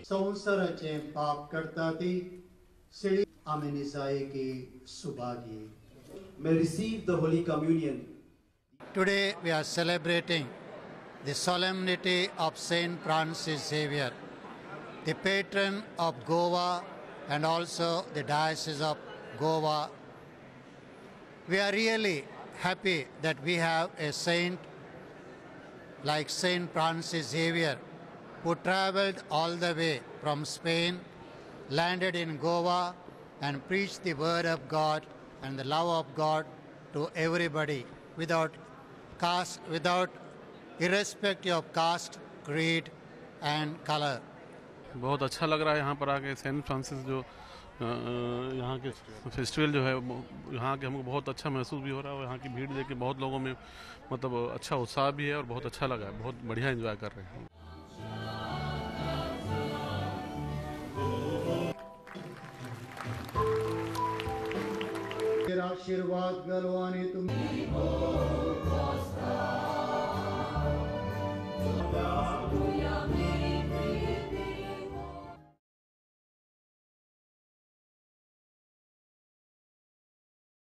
संसाराचे पाप करता ती सिडी आमेनिसाये की Subhagi may receive the Holy Communion. Today we are celebrating the solemnity of Saint Francis Xavier, the patron of Goa and also the Diocese of Goa. We are really happy that we have a saint like Saint Francis Xavier, who traveled all the way from Spain, landed in Goa, and preached the word of God and the love of God to everybody without caste, without irrespective of caste, creed and color. बहुत अच्छा लग रहा है यहाँ पर आके Saint Francis जो यहाँ के फेस्टिवल जो है यहाँ के हमको बहुत अच्छा महसूस भी हो रहा है और यहाँ की भीड़ देख के बहुत लोगों में मतलब अच्छा उत्साह भी है और बहुत अच्छा लगा है, बहुत बढ़िया एंजॉय कर रहे हैं। तेरा आशीर्वाद गलवाने तुम